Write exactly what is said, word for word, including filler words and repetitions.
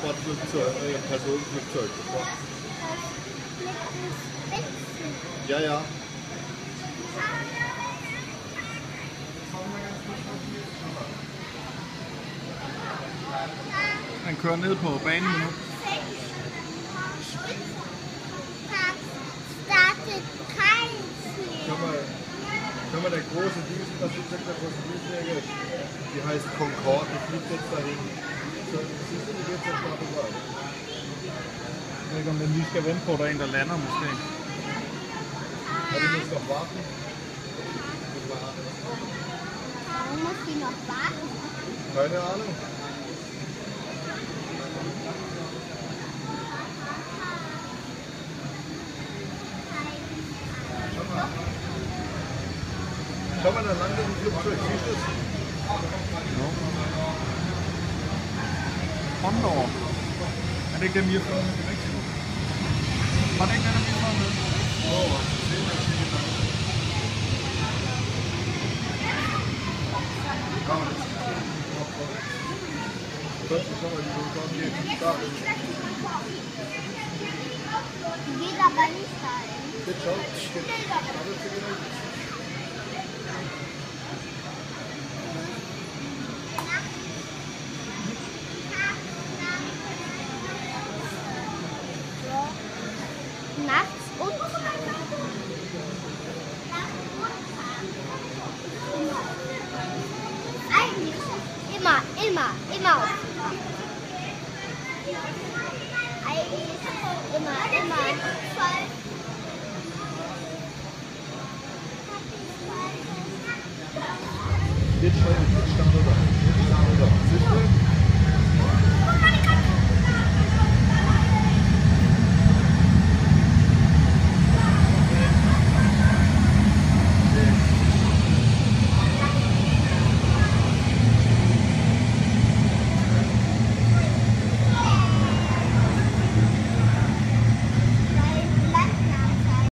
Kreuzfahrtflugzeug, äh, Personenflugzeug. Ja, ja. Han kører ned på banen nu. Schau mal, schau mal, der große Düsen, das ist der große Düsenjäger, die heißt Concorde, die fliegt jetzt dahin. Så siehst du, die geht jetzt da vorbei. Jeg ved ikke, om den lige skal vente på, at der er en, der lander måske. Ja, die muss noch warten. Warum muss die noch warten? Keine Ahnung. Schau mal, da landet ein Flugzeug, siehst du es? Condor. Er det ikke dem, vi har fået i Mexico? Var det ikke den, vi har fået med? Oh, det er det. Schau mal, die kommen hier zum Start. Die geht aber nicht dahin. Jetzt schau, jetzt. Nachts und eigentlich immer, immer, immer. Eigentlich immer, immer.